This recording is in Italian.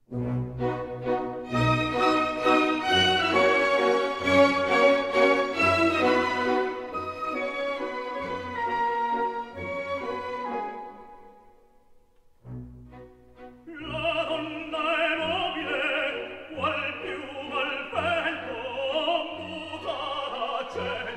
La donna è nobile, qual più mal vento muta la